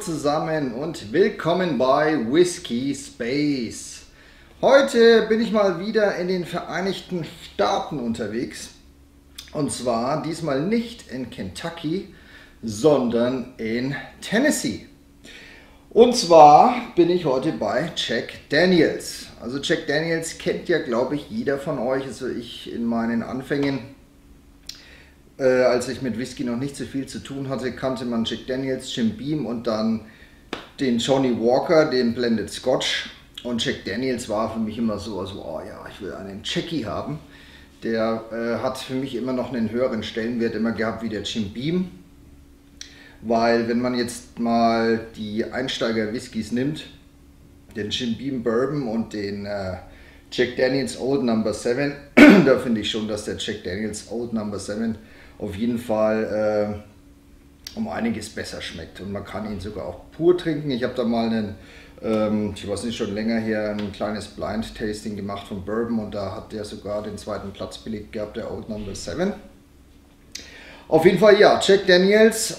zusammen und willkommen bei Whisky Space. Heute bin ich mal wieder in den Vereinigten Staaten unterwegs. Und zwar diesmal nicht in Kentucky, sondern in Tennessee. Und zwar bin ich heute bei Jack Daniel's. Also Jack Daniel's kennt ja, glaube ich, jeder von euch. Also ich in meinen Anfängen, als ich mit Whisky noch nicht so viel zu tun hatte, kannte man Jack Daniel's, Jim Beam und dann den Johnny Walker, den Blended Scotch. Und Jack Daniel's war für mich immer so, also, oh ja, ich will einen Jackie haben. Der hat für mich immer noch einen höheren Stellenwert immer gehabt wie der Jim Beam. Weil wenn man jetzt mal die Einsteiger-Whiskys nimmt, den Jim Beam Bourbon und den Jack Daniel's Old No. 7, da finde ich schon, dass der Jack Daniel's Old No. 7 auf jeden Fall um einiges besser schmeckt. Und man kann ihn sogar auch pur trinken. Ich habe da mal einen, ich weiß nicht, schon länger her, ein kleines Blind Tasting gemacht von Bourbon und da hat der sogar den zweiten Platz belegt gehabt, der Old No. 7. Auf jeden Fall, ja, Jack Daniel's,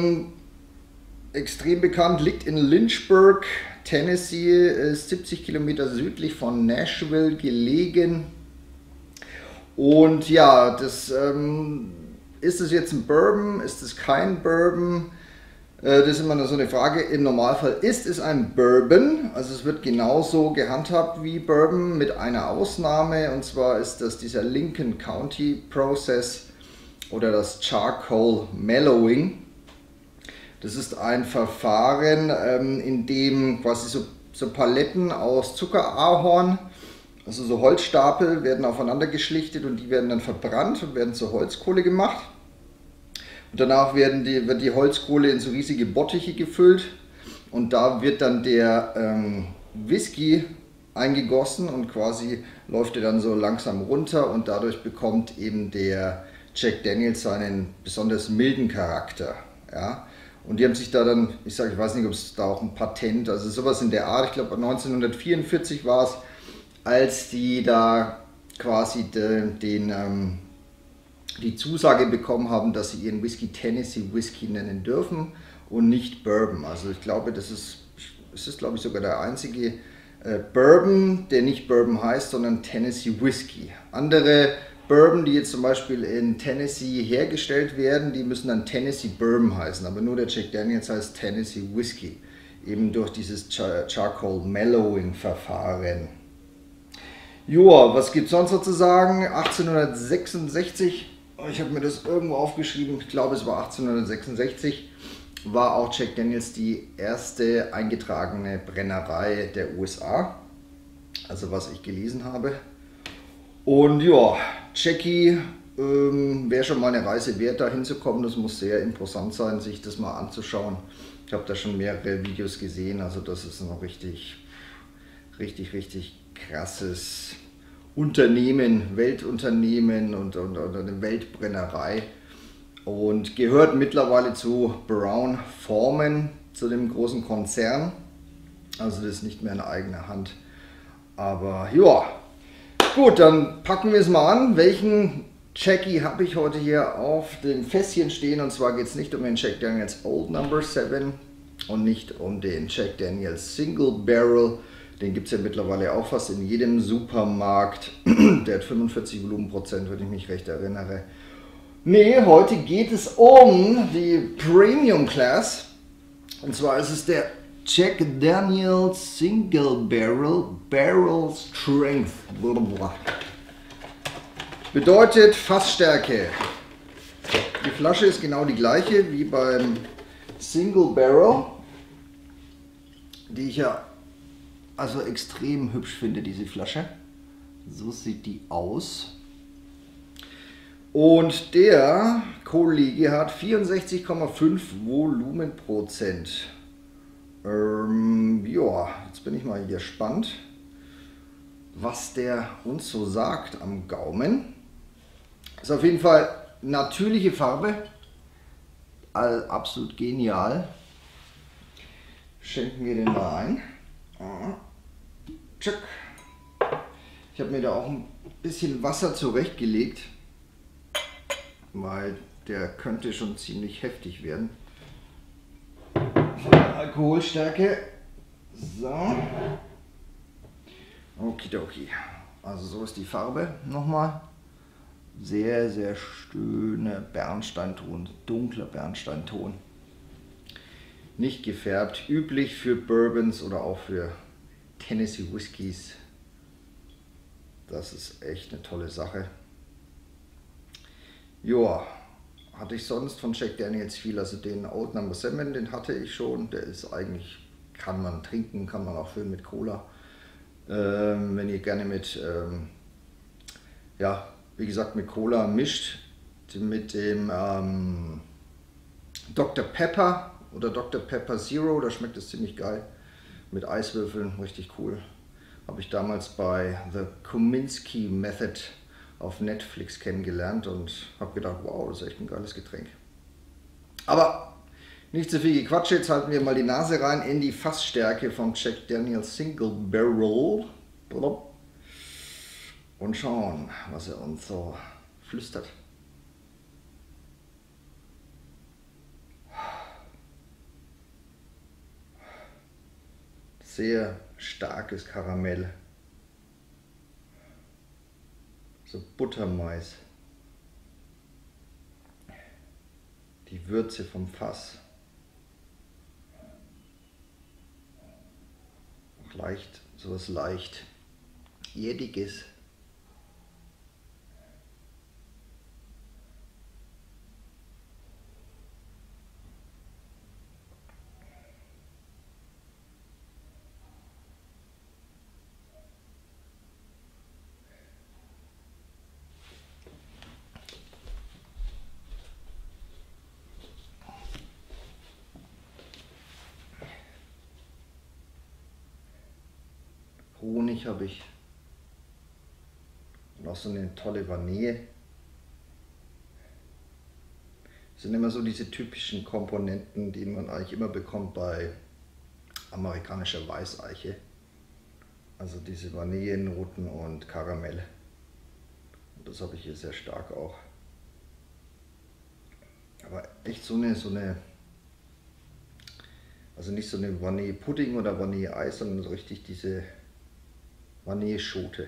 extrem bekannt, liegt in Lynchburg, Tennessee, ist 70 Kilometer südlich von Nashville gelegen. Und ja, das, ist es jetzt ein Bourbon, ist es kein Bourbon? Das ist immer nur so eine Frage. Im Normalfall ist es ein Bourbon, also es wird genauso gehandhabt wie Bourbon mit einer Ausnahme, und zwar ist das dieser Lincoln County Process oder das Charcoal Mellowing. Das ist ein Verfahren, in dem quasi so Paletten aus Zuckerahorn, also so Holzstapel, werden aufeinander geschlichtet und die werden dann verbrannt und werden zur Holzkohle gemacht. Und danach wird die Holzkohle in so riesige Bottiche gefüllt und da wird dann der Whisky eingegossen und quasi läuft er dann so langsam runter und dadurch bekommt eben der Jack Daniel's seinen besonders milden Charakter. Ja? Und die haben sich da dann, ich weiß nicht, ob es da auch ein Patent, also sowas in der Art, ich glaube 1944 war es, als die da quasi die Zusage bekommen haben, dass sie ihren Whisky Tennessee Whisky nennen dürfen und nicht Bourbon. Also ich glaube, das ist glaube ich sogar der einzige Bourbon, der nicht Bourbon heißt, sondern Tennessee Whisky. Andere Bourbon, die jetzt zum Beispiel in Tennessee hergestellt werden, die müssen dann Tennessee Bourbon heißen, aber nur der Jack Daniel's heißt Tennessee Whisky, eben durch dieses Charcoal Mellowing Verfahren. Joa, was gibt es sonst noch zu sagen? 1866, ich habe mir das irgendwo aufgeschrieben, ich glaube es war 1866, war auch Jack Daniel's die erste eingetragene Brennerei der USA, also was ich gelesen habe. Und ja, Jackie wäre schon mal eine Reise wert, da hinzukommen. Das muss sehr imposant sein, sich das mal anzuschauen. Ich habe da schon mehrere Videos gesehen, also das ist ein richtig krasses Unternehmen, Weltunternehmen und eine Weltbrennerei. Und gehört mittlerweile zu Brown-Forman, zu dem großen Konzern. Also das ist nicht mehr in eigener Hand. Aber ja. Gut, dann packen wir es mal an. Welchen Jackie habe ich heute hier auf dem Fässchen stehen? Und zwar geht es nicht um den Jack Daniel's Old No. 7 und nicht um den Jack Daniel's Single Barrel. Den gibt es ja mittlerweile auch fast in jedem Supermarkt. Der hat 45 Volumenprozent, wenn ich mich recht erinnere. Nee, heute geht es um die Premium Class. Und zwar ist es der Jack Daniel's Single Barrel Strength. Bedeutet Fassstärke. Die Flasche ist genau die gleiche wie beim Single Barrel, die ich ja also extrem hübsch finde, diese Flasche. So sieht die aus. Und der Kollege hat 64,5 Volumenprozent. Ja, jetzt bin ich mal gespannt, was der uns so sagt am Gaumen. Ist auf jeden Fall natürliche Farbe, absolut genial. Schenken wir den mal ein. Ich habe mir da auch ein bisschen Wasser zurechtgelegt, weil der könnte schon ziemlich heftig werden. von der Alkoholstärke. So. Okidoki. Also so ist die Farbe nochmal. Sehr, sehr schöner Bernsteinton, dunkler Bernsteinton. Nicht gefärbt, üblich für Bourbons oder auch für Tennessee Whiskys. Das ist echt eine tolle Sache. Joa, hatte ich sonst von Jack Daniels viel, also den Old No. 7, den hatte ich schon. Der ist eigentlich, kann man trinken, kann man auch schön mit Cola. Wenn ihr gerne mit, ja, wie gesagt, mit Cola mischt, mit dem Dr. Pepper oder Dr. Pepper Zero, da schmeckt es ziemlich geil. Mit Eiswürfeln, richtig cool. Habe ich damals bei The Kominsky Method auf Netflix kennengelernt und habe gedacht, wow, das ist echt ein geiles Getränk. Aber nicht zu viel Gequatsche, jetzt halten wir mal die Nase rein in die Fassstärke vom Jack Daniel's Single Barrel und schauen, was er uns so flüstert. Sehr starkes Karamell. So Buttermais. Die Würze vom Fass. Auch leicht, sowas leicht Erdiges. Honig habe ich und auch so eine tolle Vanille. Das sind immer so diese typischen Komponenten, die man eigentlich immer bekommt bei amerikanischer Weißeiche. Also diese Vanillennoten und Karamell. Und das habe ich hier sehr stark auch. Aber echt so eine, also nicht so eine Vanillepudding oder Vanilleeis, sondern so richtig diese Vanilleschote.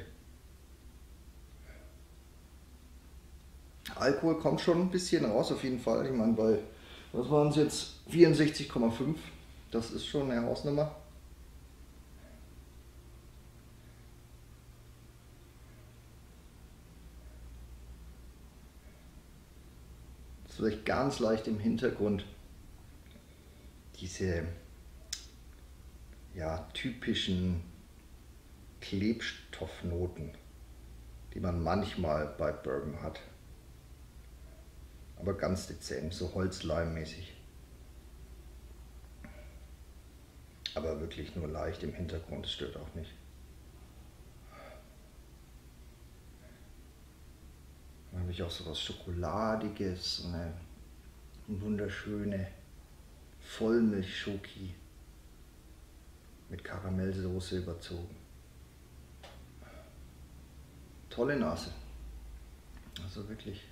Alkohol kommt schon ein bisschen raus, auf jeden Fall. Ich meine, bei, was waren es jetzt? 64,5. Das ist schon eine Hausnummer. Das ist vielleicht ganz leicht im Hintergrund diese, ja, typischen Klebstoffnoten, die man manchmal bei Bourbon hat. Aber ganz dezent, so Holzleimmäßig. Aber wirklich nur leicht im Hintergrund, das stört auch nicht. Dann habe ich auch so was Schokoladiges, so eine wunderschöne Vollmilch-Schoki mit Karamellsoße überzogen. Tolle Nase. Also wirklich.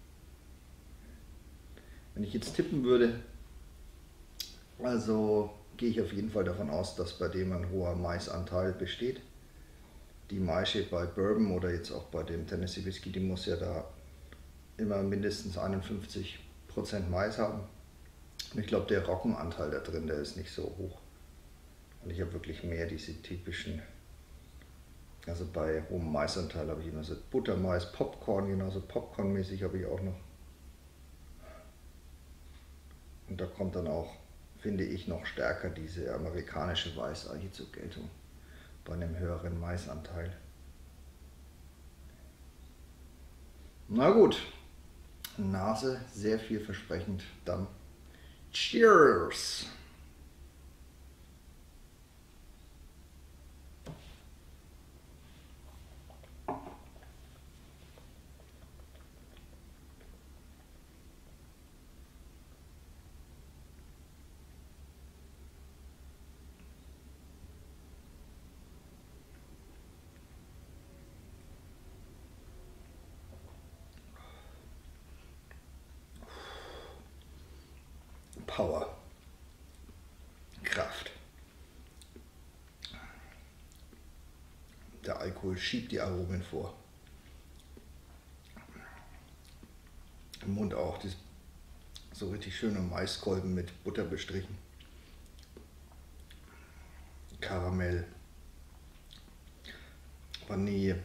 Wenn ich jetzt tippen würde, also gehe ich auf jeden Fall davon aus, dass bei dem ein hoher Maisanteil besteht. Die Maische bei Bourbon oder jetzt auch bei dem Tennessee Whiskey, die muss ja da immer mindestens 51% Mais haben. Und ich glaube, der Roggenanteil da drin, der ist nicht so hoch. Und ich habe wirklich mehr diese typischen, also bei hohem Maisanteil habe ich immer so Buttermais, Popcorn, genauso Popcornmäßig habe ich auch noch. Und da kommt dann auch, finde ich, noch stärker diese amerikanische Weißeiche zur Geltung bei einem höheren Maisanteil. Na gut, Nase sehr vielversprechend. Dann Cheers! Power. Alkohol schiebt die Aromen vor. Im Mund auch, so richtig schöne Maiskolben mit Butter bestrichen. Karamell, Vanille,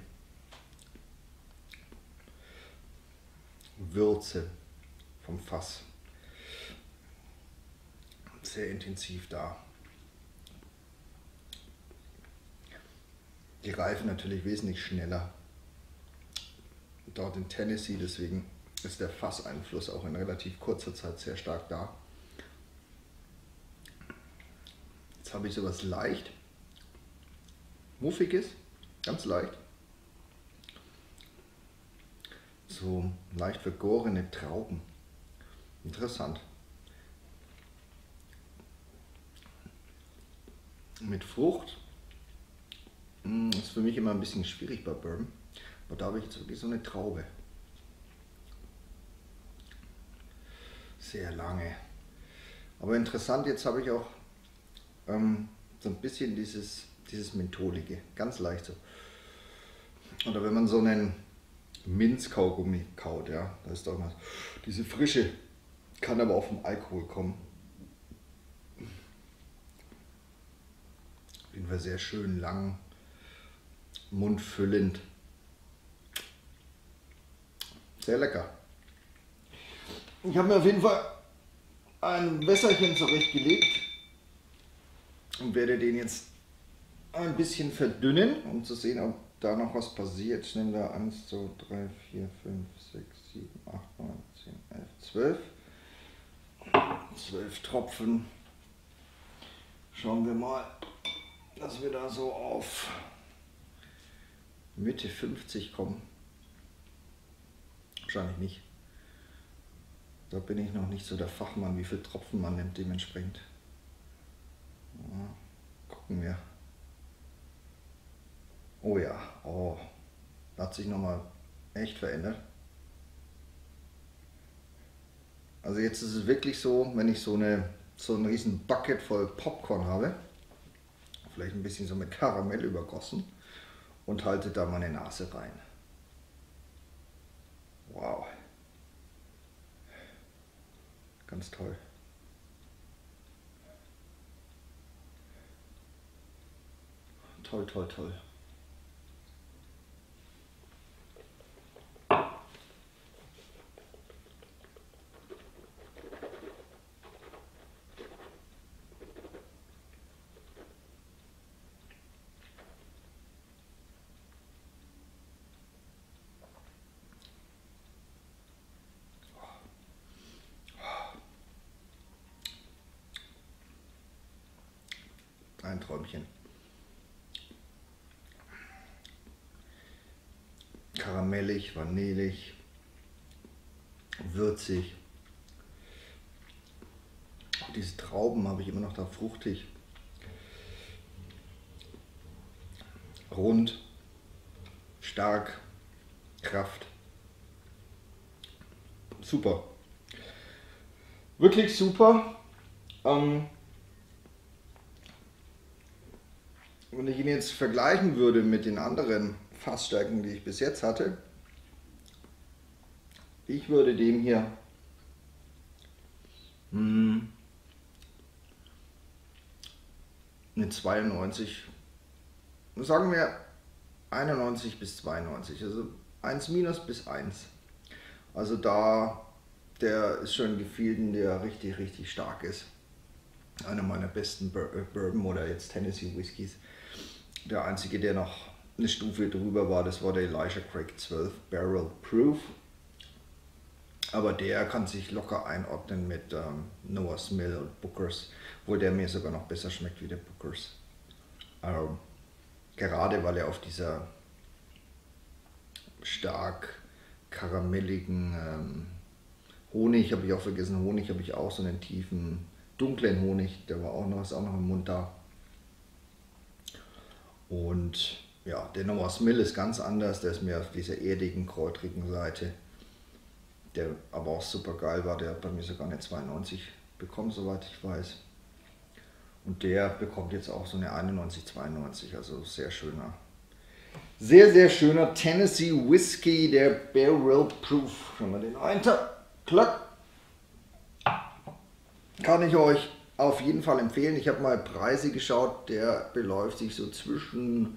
Würze vom Fass. Sehr intensiv da. Die reifen natürlich wesentlich schneller dort in Tennessee, deswegen ist der Fasseinfluss auch in relativ kurzer Zeit sehr stark da. Jetzt habe ich sowas leicht Muffiges, ganz leicht. So leicht vergorene Trauben. Interessant. Mit Frucht ist für mich immer ein bisschen schwierig bei Bourbon. Aber da habe ich jetzt wirklich so eine Traube. Sehr lange. Aber interessant, jetzt habe ich auch so ein bisschen dieses Mentholige. Ganz leicht so. Oder wenn man so einen Minzkaugummi kaut, ja, da ist doch mal diese Frische, kann aber auch vom Alkohol kommen. Auf jeden Fall sehr schön lang, mundfüllend. Sehr lecker. Ich habe mir auf jeden Fall ein Wässerchen zurechtgelegt und werde den jetzt ein bisschen verdünnen, um zu sehen, ob da noch was passiert. Ich nehme da 1, 2, 3, 4, 5, 6, 7, 8, 9, 10, 11, 12. 12 Tropfen. Schauen wir mal, dass wir da so auf Mitte 50 kommen. Wahrscheinlich nicht. Da bin ich noch nicht so der Fachmann, wie viel Tropfen man nimmt dementsprechend. Ja, gucken wir. Oh ja, oh, hat sich nochmal echt verändert. Also jetzt ist es wirklich so, wenn ich so einen riesen Bucket voll Popcorn habe, vielleicht ein bisschen so mit Karamell übergossen und halte da meine Nase rein. Wow. Ganz toll. Toll, toll, toll. Ein Träumchen. Karamellig, vanillig, würzig. Auch diese Trauben habe ich immer noch da fruchtig. Rund, stark, Kraft. Super. Wirklich super. Wenn ich ihn jetzt vergleichen würde mit den anderen Fassstärken, die ich bis jetzt hatte, ich würde dem hier eine 92, sagen wir 91 bis 92, also 1 minus bis 1. Also da, der ist schon gefielten, der richtig, richtig stark ist. Einer meiner besten Bourbon oder jetzt Tennessee Whiskys. Der einzige, der noch eine Stufe drüber war, das war der Elijah Craig 12 Barrel Proof. Aber der kann sich locker einordnen mit Noah's Mill und Booker's, wo der mir sogar noch besser schmeckt wie der Booker's. Gerade weil er auf dieser stark karamelligen Honig, habe ich auch vergessen, Honig habe ich auch, so einen tiefen, dunklen Honig, der war auch noch, ist auch noch im Mund da. Und ja, der Noah's Mill ist ganz anders, der ist mehr auf dieser erdigen, kräutrigen Seite. Der aber auch super geil war, der hat bei mir sogar eine 92 bekommen, soweit ich weiß. Und der bekommt jetzt auch so eine 91, 92, also sehr Sehr, sehr schöner Tennessee Whiskey, der Barrel Proof. Schauen wir den Einter. Klack. Kann ich euch auf jeden Fall empfehlen. Ich habe mal Preise geschaut, der beläuft sich so zwischen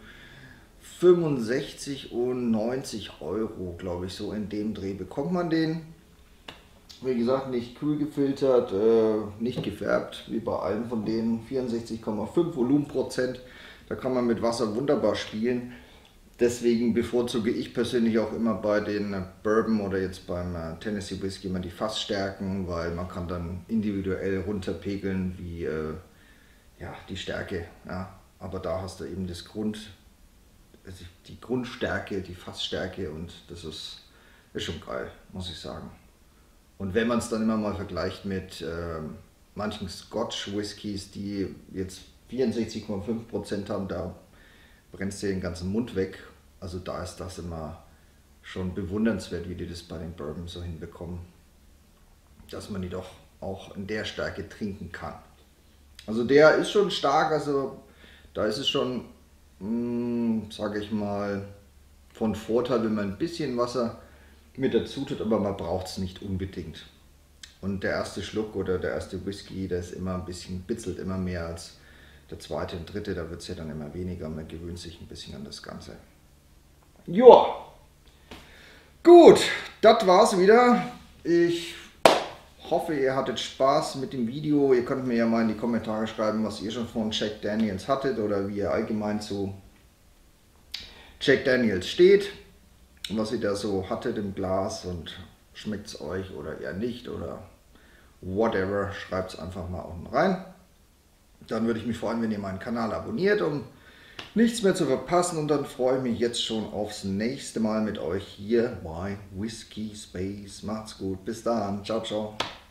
65 und 90 Euro, glaube ich, so in dem Dreh bekommt man den. Wie gesagt, nicht kühl gefiltert, nicht gefärbt, wie bei allen von denen. 64,5 Volumenprozent, da kann man mit Wasser wunderbar spielen. Deswegen bevorzuge ich persönlich auch immer bei den Bourbon oder jetzt beim Tennessee Whiskey immer die Fassstärken, weil man kann dann individuell runterpegeln, wie ja, die Stärke. Ja. Aber da hast du eben das also die Grundstärke, die Fassstärke, und das ist schon geil, muss ich sagen. Und wenn man es dann immer mal vergleicht mit manchen Scotch Whiskys, die jetzt 64,5% haben, da brennst du den ganzen Mund weg. Also da ist das immer schon bewundernswert, wie die das bei den Bourbon so hinbekommen, dass man die doch auch in der Stärke trinken kann. Also der ist schon stark, also da ist es schon, sage ich mal, von Vorteil, wenn man ein bisschen Wasser mit dazu tut, aber man braucht es nicht unbedingt. Und der erste Schluck oder der erste Whisky, der ist immer ein bisschen, bitzelt immer mehr als der zweite und dritte, da wird es ja dann immer weniger, man gewöhnt sich ein bisschen an das Ganze. Ja, gut, das war's wieder. Ich hoffe, ihr hattet Spaß mit dem Video. Ihr könnt mir ja mal in die Kommentare schreiben, was ihr schon von Jack Daniels hattet oder wie ihr allgemein zu Jack Daniels steht, was ihr da so hattet im Glas und schmeckt es euch oder eher nicht oder whatever. Schreibt es einfach mal unten rein. Dann würde ich mich freuen, wenn ihr meinen Kanal abonniert, um nichts mehr zu verpassen. Und dann freue ich mich jetzt schon aufs nächste Mal mit euch hier bei Whisky Space. Macht's gut, bis dann, ciao, ciao.